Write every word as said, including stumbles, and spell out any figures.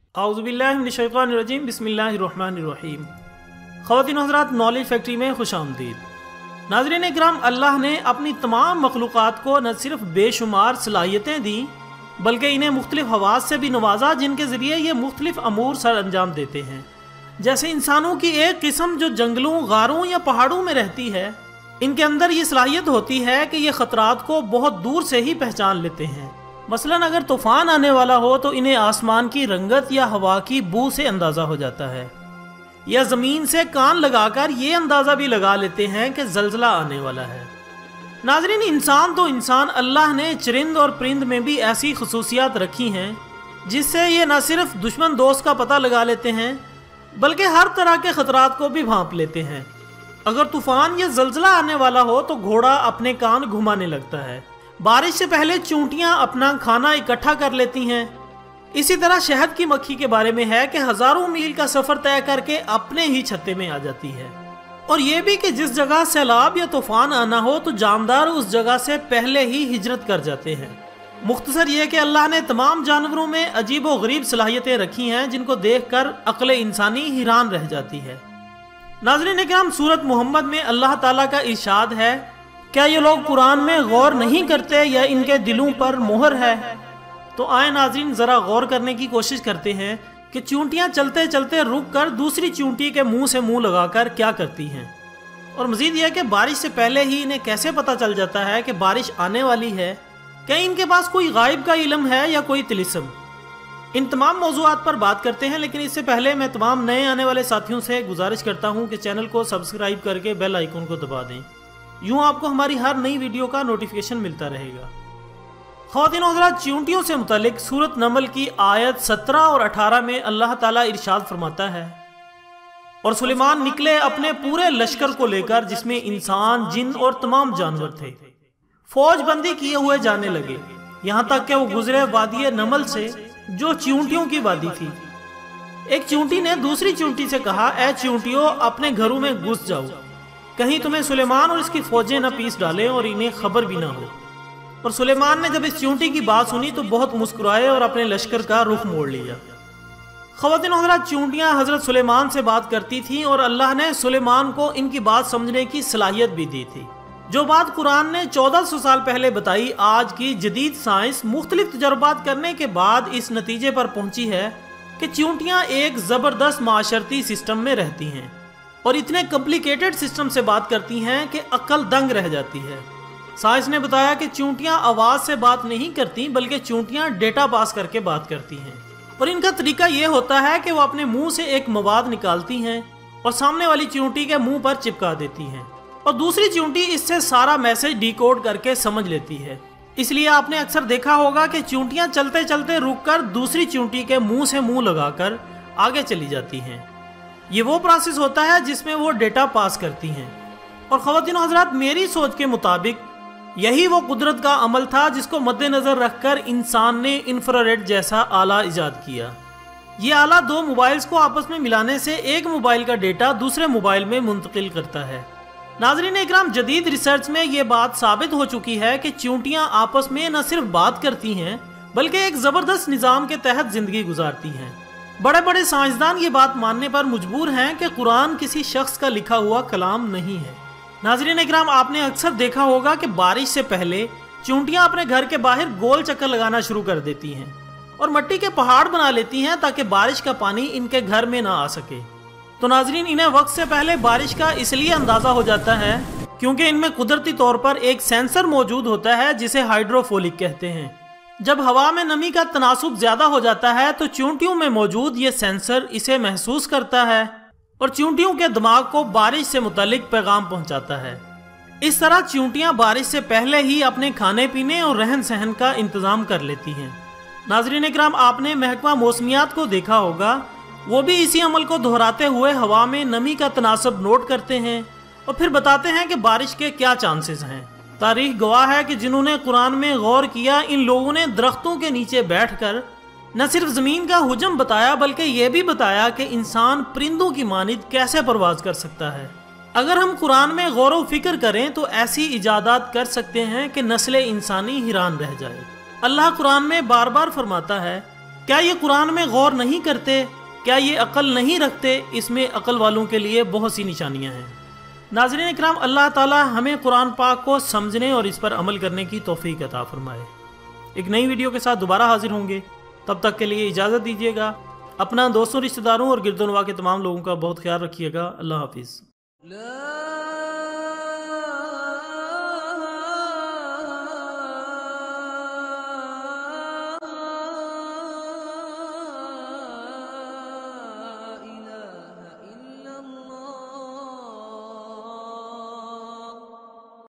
आउज़ुबिल्लाहि मिनश्शैतानिर्रजीम बिस्मिल्लाहिर्रहमानिर्रहीम। ख़वातीन व हज़रात, नॉलेज फैक्ट्री में खुश आमदीद। नाज़रीन इकराम, अल्लाह ने अपनी तमाम मखलूक़ात को न सिर्फ बेशुमार सलाहियतें दी बल्कि इन्हें मुख्तलिफ हवास से भी नवाजा, जिनके ज़रिए ये मुख्तलिफ अमूर सर अंजाम देते हैं। जैसे इंसानों की एक किस्म जो जंगलों, गारों या पहाड़ों में रहती है, इनके अंदर ये सलाहियत होती है कि ये ख़तरात को बहुत दूर से ही पहचान लेते हैं। मसलन अगर तूफ़ान आने वाला हो तो इन्हें आसमान की रंगत या हवा की बू से अंदाज़ा हो जाता है, या ज़मीन से कान लगाकर ये अंदाज़ा भी लगा लेते हैं कि ज़लज़ला आने वाला है। नाज़रीन, इंसान तो इंसान, अल्लाह ने चरिंद और परिंद में भी ऐसी खसूसियात रखी हैं जिससे ये न सिर्फ दुश्मन दोस्त का पता लगा लेते हैं बल्कि हर तरह के ख़तरात को भी भांप लेते हैं। अगर तूफ़ान या ज़लज़ला आने वाला हो तो घोड़ा अपने कान घुमाने लगता है। बारिश से पहले चूंटियां अपना खाना इकट्ठा कर लेती हैं। इसी तरह शहद की मक्खी के बारे में है कि हज़ारों मील का सफ़र तय करके अपने ही छत्ते में आ जाती है। और ये भी कि जिस जगह सैलाब या तूफ़ान आना हो तो जानदार उस जगह से पहले ही हिजरत कर जाते हैं। मुख्तसर ये कि अल्लाह ने तमाम जानवरों में अजीब व गरीब सलाहियतें रखी हैं जिनको देखकर अक्ल इंसानी हैरान रह जाती है। नाज़रीन इकराम, सूरत मोहम्मद में अल्लाह ताला का इरशाद है, क्या ये लोग कुरान में गौर नहीं करते या इनके दिलों पर मोहर है? तो आए नाज़रीन, ज़रा गौर करने की कोशिश करते हैं कि चूंटियां चलते चलते रुक कर दूसरी चूंटी के मुंह से मुंह लगाकर क्या करती हैं। और मज़ीद यह कि बारिश से पहले ही इन्हें कैसे पता चल जाता है कि बारिश आने वाली है? क्या इनके पास कोई गायब का इल्म है या कोई तिलिस्म? इन तमाम मौज़ूआत पर बात करते हैं, लेकिन इससे पहले मैं तमाम नए आने वाले साथियों से गुजारिश करता हूं कि चैनल को सब्सक्राइब करके बेल आइकन को दबा दें। यूँ आपको हमारी हर नई वीडियो का नोटिफिकेशन मिलता रहेगा। ख़वातीन व हज़रात, चींटियों से मुतालिक सूरत नमल की आयत सत्रह और अठारह में अल्लाह ताला इरशाद फरमाता है, और सुलेमान निकले अपने पूरे लश्कर को लेकर जिसमें इंसान, जिन और तमाम जानवर थे। फौज बंदी किए हुए जाने लगे, यहाँ तक कि वो गुजरे वादी नमल से जो चींटियों की वादी थी। एक चींटी ने दूसरी चींटी से कहा, ए चींटियों, अपने घरों में घुस जाओ, कहीं तुम्हें सुलेमान और इसकी फौजें न पीस डालें और इन्हें खबर भी ना हो। और सुलेमान ने जब इस चींटी की बात सुनी तो बहुत मुस्कुराए और अपने लश्कर का रुख मोड़ लिया। ख़वातीन व हज़रात, चींटियां हज़रत सुलेमान से बात करती थीं और अल्लाह ने सुलेमान को इनकी बात समझने की सलाहियत भी दी थी। जो बात कुरान ने चौदह सौ साल पहले बताई, आज की जदीद साइंस मुख्तलिफ तजर्बात करने के बाद इस नतीजे पर पहुंची है कि चींटियां एक ज़बरदस्त माशरती सिस्टम में रहती हैं और इतने कॉम्प्लिकेटेड सिस्टम से बात करती हैं कि अक्ल दंग रह जाती है। साइंस ने बताया कि चींटियां आवाज़ से बात नहीं करती बल्कि चींटियां डेटा पास करके बात करती हैं। और इनका तरीका ये होता है कि वो अपने मुंह से एक मवाद निकालती हैं और सामने वाली चींटी के मुंह पर चिपका देती हैं, और दूसरी चींटी इससे सारा मैसेज डिकोड करके समझ लेती है। इसलिए आपने अक्सर देखा होगा कि चींटियां चलते चलते रुक कर दूसरी चींटी के मुंह से मुंह लगाकर आगे चली जाती हैं। ये वो प्रोसेस होता है जिसमें वो डेटा पास करती हैं। और ख़वातीन व हज़रात, मेरी सोच के मुताबिक यही वो कुदरत का अमल था जिसको मद्देनज़र रखकर इंसान ने इंफ्रारेड जैसा आला इजाद किया। ये आला दो मोबाइल्स को आपस में मिलाने से एक मोबाइल का डेटा दूसरे मोबाइल में मुंतकिल करता है। नाज़रीन इकराम, जदीद रिसर्च में ये बात साबित हो चुकी है कि चींटियां आपस में न सिर्फ बात करती हैं बल्कि एक ज़बरदस्त निज़ाम के तहत ज़िंदगी गुजारती हैं। बड़े बड़े साइंसदान ये बात मानने पर मजबूर हैं कि कुरान किसी शख्स का लिखा हुआ कलाम नहीं है। नाज़रीन इकराम, आपने अक्सर देखा होगा कि बारिश से पहले चींटियां अपने घर के बाहर गोल चक्कर लगाना शुरू कर देती हैं और मिट्टी के पहाड़ बना लेती हैं ताकि बारिश का पानी इनके घर में ना आ सके। तो नाज़रीन, इन्हें वक्त से पहले बारिश का इसलिए अंदाज़ा हो जाता है क्योंकि इनमें कुदरती तौर पर एक सेंसर मौजूद होता है जिसे हाइड्रोफोलिक कहते हैं। जब हवा में नमी का तनासुब ज़्यादा हो जाता है तो चींटियों में मौजूद ये सेंसर इसे महसूस करता है और चींटियों के दिमाग को बारिश से मुतालिक पैगाम पहुंचाता है। इस तरह चींटियां बारिश से पहले ही अपने खाने पीने और रहन सहन का इंतज़ाम कर लेती हैं। नाज़रीन इकराम, आपने महकमा मौसमियात को देखा होगा, वो भी इसी अमल को दोहराते हुए हवा में नमी का तनासब नोट करते हैं और फिर बताते हैं कि बारिश के क्या चांसेस हैं। तारीख गवाह है कि जिन्होंने कुरान में गौर किया, इन लोगों ने दरख्तों के नीचे बैठकर न सिर्फ ज़मीन का हुजम बताया बल्कि ये भी बताया कि इंसान परिंदों की मानिद कैसे परवाज कर सकता है। अगर हम कुरान में गौर व फिक्र करें तो ऐसी इजादात कर सकते हैं कि नस्ल इंसानी हैरान रह जाए। अल्लाह कुरान में बार बार फरमाता है, کیا یہ قرآن میں غور نہیں کرتے؟ کیا یہ عقل نہیں رکھتے؟ اس میں عقل والوں کے لیے بہت سی نشانیاں ہیں۔ ناظرین اکرام، اللہ تعالی ہمیں قرآن پاک کو سمجھنے اور اس پر عمل کرنے کی توفیق عطا فرمائے۔ ایک نئی ویڈیو کے ساتھ دوبارہ حاضر ہوں گے، تب تک کے لیے اجازت دیجیے گا۔ اپنا دوستوں، رشتہ داروں اور گرد و نواح کے تمام لوگوں کا بہت خیال رکھیے گا۔ اللہ حافظ۔